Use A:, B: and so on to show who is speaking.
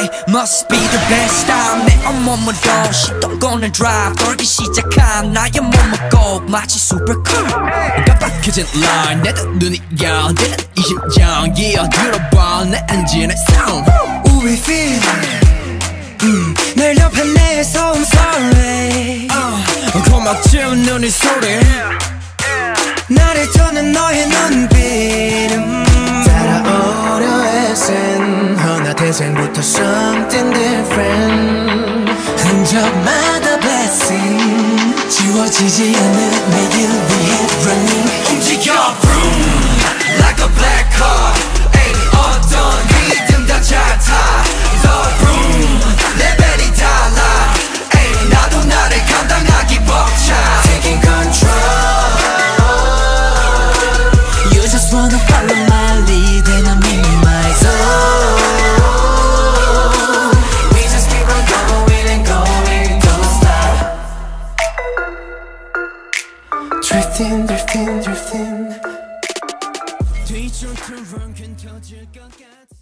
A: Ay, must be the best time 내 온몸으로 시동권을 drive 떨기 시작한 나의 몸은 꼭 마치 supercar 깜빡해진 line 내 눈이 열리는 이 심장 yeah 들어봐 내 엔진의 sound
B: Ooh we feel 널 옆에 내서 I'm sorry
A: 고막지은 눈이 소리
B: 나를 떠난 너의 눈빛 따라오려 애쓴 어느 태생부터 something different 흔적마다 blessing 지워지지 않는 매일 위해 running
A: 움직여 vroom like a black car 에이 어떤 리듬 다 잘 타 더 vroom 레벨이 달라 에이 나도 나를 감당하기 벅차
B: Taking control You just wanna follow my lead and I'm in my zone We just keep on going and going, don't stop Drifting, drifting, drifting
A: 뒤쪽으로 큰 터질 것 같아